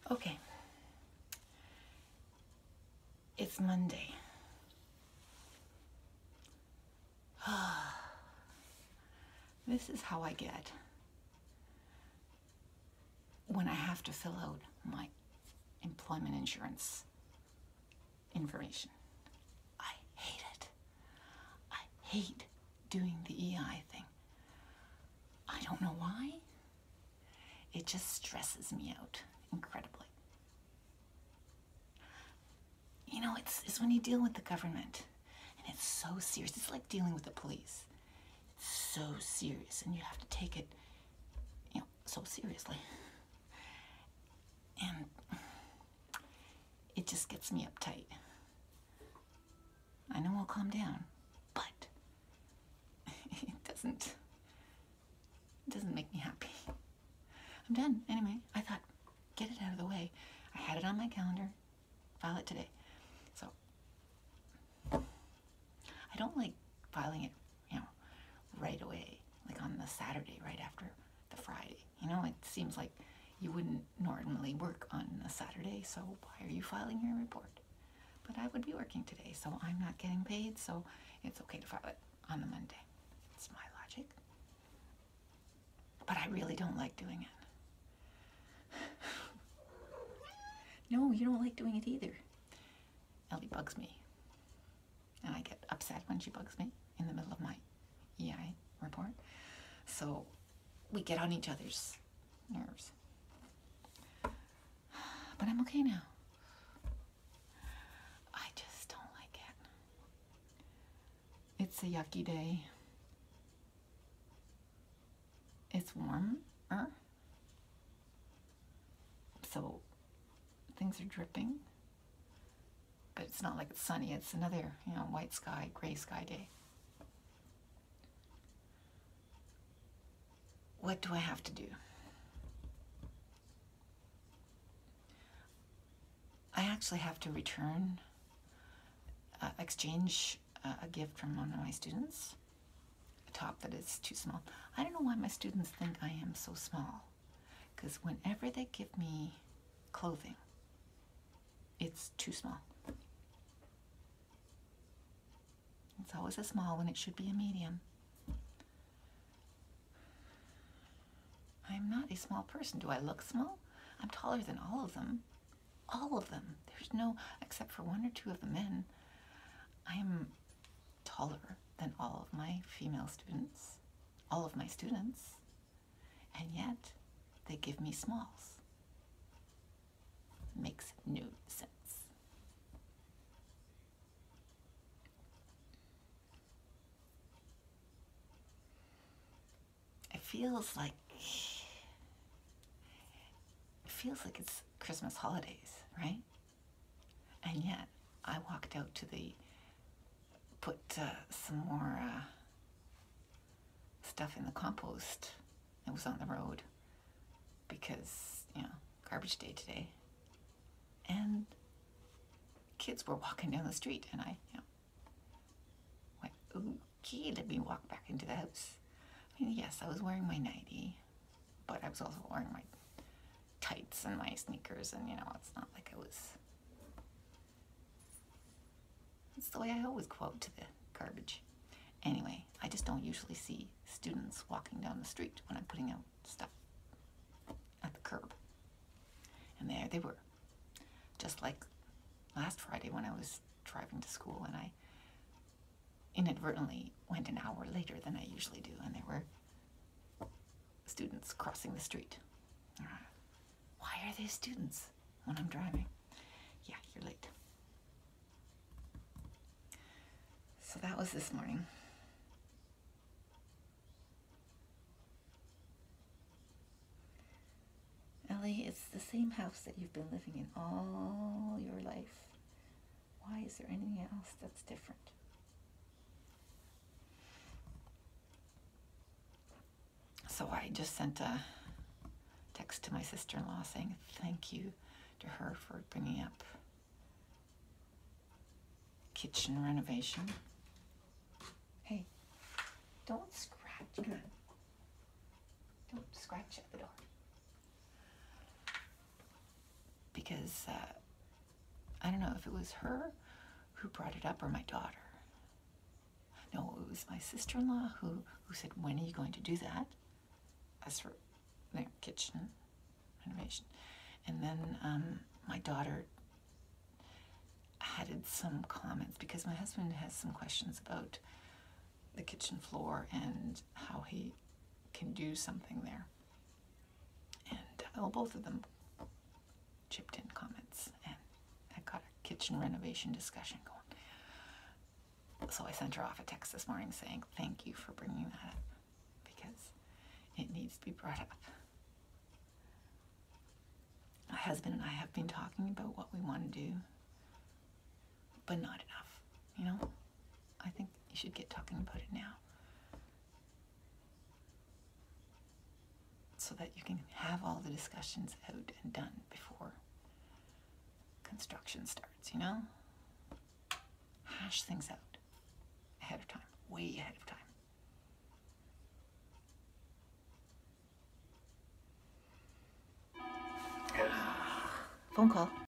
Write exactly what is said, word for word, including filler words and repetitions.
Okay. It's Monday. This is how I get when I have to fill out my employment insurance information. I hate it. I hate doing the E I thing. I don't know why. It just stresses me out incredibly. You know, it's, it's when you deal with the government, and it's so serious. It's like dealing with the police. It's so serious, and you have to take it, you know, so seriously. And it just gets me uptight. I know I'll calm down, but it doesn't, it doesn't make me happy. I'm done. Anyway, I thought, get it out of the way. I had it on my calendar, file it today. So, I don't like filing it, you know, right away, like on the Saturday, right after the Friday. You know, it seems like you wouldn't normally work on a Saturday, so why are you filing your report? But I would be working today, so I'm not getting paid, so it's okay to file it on the Monday. It's my logic. But I really don't like doing it. No, you don't like doing it either. Ellie bugs me. And I get upset when she bugs me in the middle of my E I report. So we get on each other's nerves. But I'm okay now. I just don't like it. It's a yucky day. It's warmer. So things are dripping. But it's not like it's sunny. It's another, you know, white sky, gray sky day. What do I have to do? I actually have to return, uh, exchange uh, a gift from one of my students, a top that is too small. I don't know why my students think I am so small, because whenever they give me clothing, it's too small. It's always a small when it should be a medium. I'm not a small person. Do I look small? I'm taller than all of them. All of them. There's no, except for one or two of the men, I am taller than all of my female students, all of my students, and yet they give me smalls. Makes no sense. It feels like, it feels like it's Christmas holidays, right? And yet, I walked out to the, put uh, some more uh, stuff in the compost that was on the road because, you know, garbage day today. And kids were walking down the street and I, you know, went, okay, let me walk back into the house. I mean, yes, I was wearing my nightie, but I was also wearing my tights and my sneakers, and you know, it's not like I was, it's the way I always go out to the garbage. Anyway, I just don't usually see students walking down the street when I'm putting out stuff at the curb. And there they were, just like last Friday when I was driving to school and I inadvertently went an hour later than I usually do, and there were students crossing the street. Why are there students when I'm driving? Yeah, you're late. So that was this morning. Ellie, it's the same house that you've been living in all your life. Why is there anything else that's different? So I just sent a text to my sister-in-law saying thank you to her for bringing up kitchen renovation. Hey, don't scratch. Come on. Don't scratch at the door. because uh, I don't know if it was her who brought it up or my daughter. No, it was my sister-in-law who, who said, when are you going to do that? As for the kitchen renovation. And then um, my daughter added some comments because my husband has some questions about the kitchen floor and how he can do something there. And uh, well, both of them chipped in comments, and I got a kitchen renovation discussion going. So I sent her off a text this morning saying, thank you for bringing that up, because it needs to be brought up. My husband and I have been talking about what we want to do, but not enough, you know? I think you should get talking about it now, so that you can have all the discussions out and done before construction starts, you know? Hash things out ahead of time, way ahead of time. Phone call.